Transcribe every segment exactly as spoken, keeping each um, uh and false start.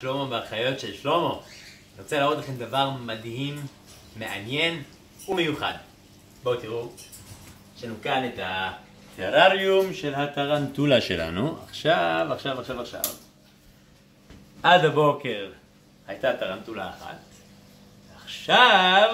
שלמה והחיות של שלמה. אני רוצה להראות לכם דבר מדהים, מעניין ומיוחד. בואו תראו, יש לנו כאן את הטרריום של הטרנטולה שלנו. עכשיו, עכשיו, עכשיו, עכשיו. עד הבוקר הייתה טרנטולה אחת. עכשיו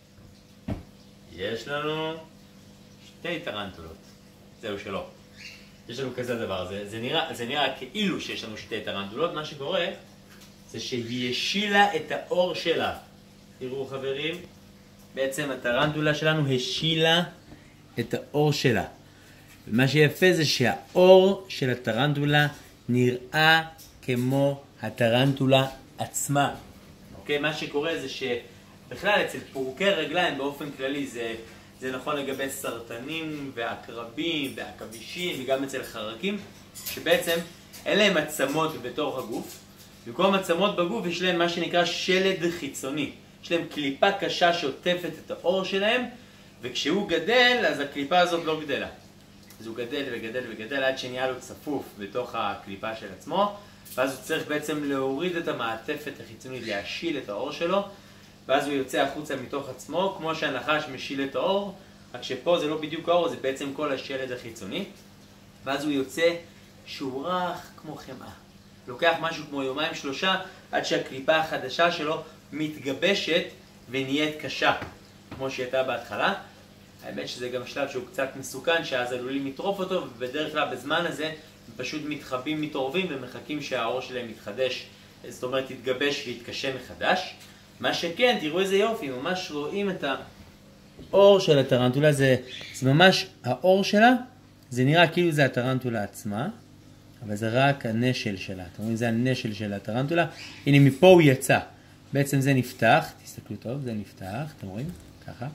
יש לנו שתי טרנטולות. זהו שלא. יש לנו כזה דבר, זה, זה, נראה, זה נראה כאילו שיש לנו שתי טרנטולות. מה שקורה זה שהיא השילה את האור שלה. תראו חברים, בעצם הטרנטולה שלנו השילה את האור שלה. ומה שיפה זה שהאור של הטרנטולה נראה כמו הטרנטולה עצמה. אוקיי? מה שקורה זה שבכלל אצל פורקי רגליים באופן כללי זה, זה נכון לגבי סרטנים ועקרבים ועכבישים וגם אצל חרקים, שבעצם אין להם עצמות בתוך הגוף. במקום עצמות בגוף יש להם מה שנקרא שלד חיצוני. יש להם קליפה קשה שעוטפת את האור שלהם, וכשהוא גדל אז הקליפה הזאת לא גדלה. אז הוא גדל וגדל וגדל עד שנהיה לו צפוף בתוך הקליפה של עצמו, ואז הוא צריך בעצם להוריד את המעטפת החיצונית, להשיל את האור שלו, ואז הוא יוצא החוצה מתוך עצמו, כמו שהנחש משיל את האור, רק שפה זה לא בדיוק האור, זה בעצם כל השלד החיצוני, ואז הוא יוצא שהוא רך כמו חמאה. לוקח משהו כמו יומיים שלושה עד שהקליפה החדשה שלו מתגבשת ונהיית קשה, כמו שהייתה בהתחלה. האמת שזה גם שלב שהוא קצת מסוכן, שאז עלולים לטרוף אותו, ובדרך כלל בזמן הזה הם פשוט מתחבאים, מתעורבים ומחכים שהאור שלהם יתחדש, זאת אומרת יתגבש ויתקשה מחדש. מה שכן, תראו איזה יופי, ממש רואים את האור של הטרנטולה, זה, זה ממש האור שלה, זה נראה כאילו זה הטרנטולה עצמה, אבל זה רק הנשל שלה. אתם רואים, זה הנשל של הטרנטולה. הנה, מפה הוא יצא. בעצם זה נפתח, תסתכלו טוב, זה נפתח, אתם רואים? ככה.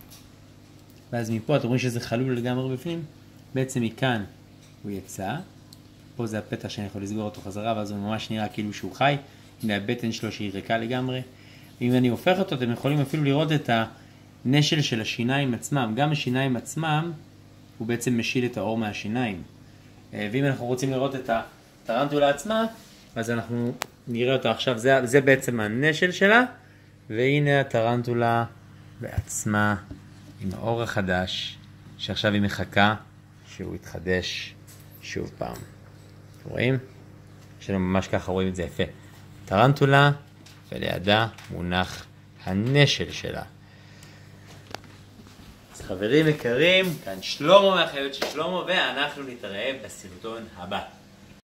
ואז מפה, אתם רואים שזה חלול לגמרי בפנים. בעצם מכאן הוא יצא. פה זה הפתח שאני יכול לסגור אותו חזרה, ואז הוא ממש נראה כאילו שהוא חי. הנה הבטן שלו שהיא ריקה לגמרי. אם אני הופך אותו, אתם יכולים אפילו לראות את הנשל של השיניים עצמם. גם השיניים עצמם, הוא בעצם משיל את האור מהשיניים. ואם אנחנו רוצים לראות את הטרנטולה עצמה, אז אנחנו נראה אותה עכשיו. זה, זה בעצם הנשל שלה, והנה הטרנטולה בעצמה עם האור החדש, שעכשיו היא מחכה שהוא יתחדש שוב פעם. רואים? שלנו ממש ככה רואים את זה יפה. טרנטולה, ולידה מונח הנשל שלה. אז חברים יקרים, כאן שלמה מהחיות של שלמה, ואנחנו נתראה בסרטון הבא.